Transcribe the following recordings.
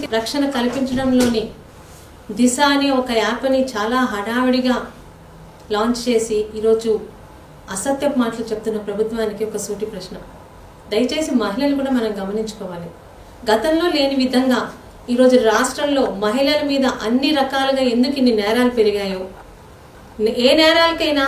రక్షణ కల్పించడంలోని దిశ అనే ఒక యాప్ని చాలా హడావిడిగా లాంచ్ చేసి ఈరోజు అసత్యపు మాటలు చెప్తున్న ప్రభుత్వానికి ఒక సూటి ప్రశ్న. దయచేసి మహిళలు కూడా మనం గమనించుకోవాలి. గతంలో లేని విధంగా ఈరోజు రాష్ట్రంలో మహిళల మీద అన్ని రకాలుగా ఎందుకు ఇన్ని నేరాలు పెరిగాయో, ఏ నేరాలకైనా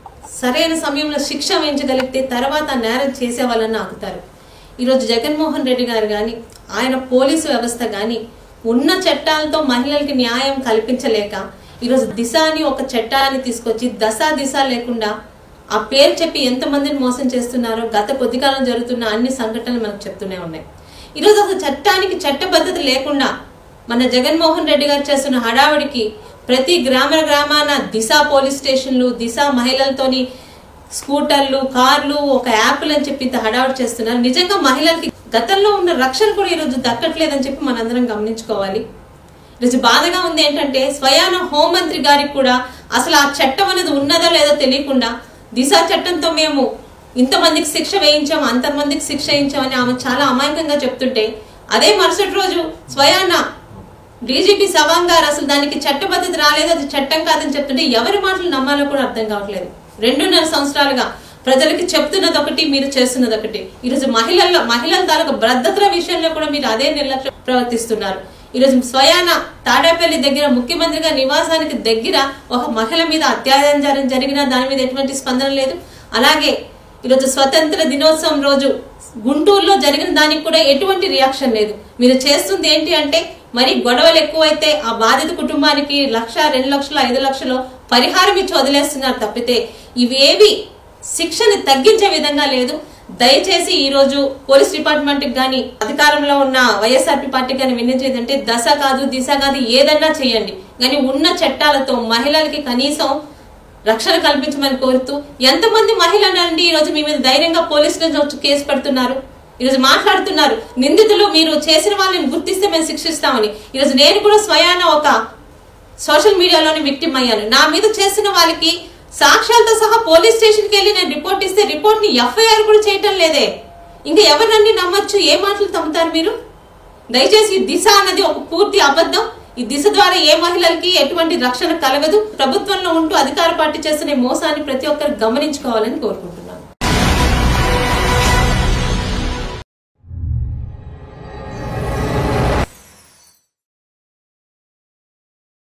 సరైన సమయంలో శిక్ష వేయించగలిగితే తర్వాత నేరం చేసే వాళ్ళని ఆగుతారు. ఈరోజు జగన్మోహన్ రెడ్డి గారు కానీ ఆయన పోలీసు వ్యవస్థ కానీ ఉన్న చట్టాలతో మహిళలకి న్యాయం కల్పించలేక ఈరోజు దిశ అని ఒక చట్టాన్ని తీసుకొచ్చి దిశ లేకుండా ఆ పేరు చెప్పి ఎంతమందిని మోసం చేస్తున్నారో గత కొద్ది కాలం జరుగుతున్న అన్ని సంఘటనలు మనకు చెప్తూనే ఉన్నాయి. ఈరోజు అసలు చట్టానికి చట్టబద్ధత లేకుండా మన జగన్మోహన్ రెడ్డి గారు చేస్తున్న హడావిడికి ప్రతి గ్రామాన దిశ పోలీస్ స్టేషన్లు, దిశ మహిళలతోని స్కూటర్లు, కార్లు, ఒక యాప్లు అని చెప్పి ఇంత హడావిడి చేస్తున్నారు. నిజంగా మహిళలకి గతంలో ఉన్న రక్షణ కూడా ఈరోజు దక్కట్లేదని చెప్పి మనందరం గమనించుకోవాలి. ఈరోజు బాధగా ఉంది ఏంటంటే స్వయాన హోంమంత్రి గారికి కూడా అసలు ఆ చట్టం అనేది ఉన్నదో లేదో తెలియకుండా దిశ చట్టంతో మేము ఇంతమందికి శిక్ష వేయించాం, అంతమందికి శిక్ష వేయించామని ఆమె చాలా అమాయకంగా చెప్తుంటే, అదే మరుసటి రోజు స్వయాన డీజీపీ సవాంగ్ గారు అసలు దానికి చట్టబద్ధత రాలేదు, అది చట్టం కాదని చెప్తుంటే ఎవరి మాటలు నమ్మాలో కూడా అర్థం కావట్లేదు. 2.5 సంవత్సరాలుగా ప్రజలకి చెప్తున్నది ఒకటి, మీరు చేస్తున్నది ఒకటి. ఈరోజు మహిళల తాలూకు భద్రతల విషయంలో కూడా మీరు అదే నిర్లక్ష్యం ప్రవర్తిస్తున్నారు. ఈరోజు స్వయాన తాడేపల్లి దగ్గర ముఖ్యమంత్రి గారి నివాసానికి దగ్గర ఒక మహిళ మీద అత్యాచారం జరిగినా దాని మీద ఎటువంటి స్పందన లేదు. అలాగే ఈరోజు స్వతంత్ర దినోత్సవం రోజు గుంటూరులో జరిగిన దానికి కూడా ఎటువంటి రియాక్షన్ లేదు. మీరు చేస్తుంది ఏంటి అంటే మరి గొడవలు ఎక్కువైతే ఆ బాధిత కుటుంబానికి 1 లక్ష, 2 లక్షలు, 5 లక్షలు పరిహారం ఇచ్చి వదిలేస్తున్నారు తప్పితే ఇవేవి శిక్షని తగ్గించే విధంగా లేదు. దయచేసి ఈ రోజు పోలీస్ డిపార్ట్మెంట్ గాని అధికారంలో ఉన్న వైఎస్ఆర్పీ పార్టీ గాని వినించేదంటే దిశ కాదు ఏదన్నా చేయండి, కానీ ఉన్న చట్టాలతో మహిళలకి కనీసం రక్షణ కల్పించమని కోరుతూ, ఎంతమంది మహిళలండి ఈరోజు మీ మీద ధైర్యంగా పోలీసులు వచ్చి కేసు పెడుతున్నారు, ఈరోజు మాట్లాడుతున్నారు నిందితులు మీరు చేసిన వాళ్ళని గుర్తిస్తే మేము శిక్షిస్తామని. ఈరోజు నేను కూడా స్వయాన ఒక సోషల్ మీడియాలోని విక్టిమ్ అయ్యాను. నా మీద చేసిన వాళ్ళకి సాక్ష్యాలతో సహా పోలీస్ స్టేషన్కి వెళ్ళి నేను రిపోర్ట్ ఇస్తే రిపోర్ట్ ని ఎఫ్ఐఆర్ కూడా చేయటం లేదే. ఇంకా ఎవరినండి నమ్మొచ్చు? ఏ మాటలు తమ్ముతారు మీరు? దయచేసి దిశ అన్నది ఒక పూర్తి అబద్ధం. ఈ దిశ ద్వారా ఏ మహిళలకి ఎటువంటి రక్షణ కలగదు. ప్రభుత్వంలో ఉంటూ అధికార పార్టీ చేస్తున్న మోసాన్ని ప్రతి ఒక్కరు గమనించుకోవాలని కోరుకుంటున్నాను.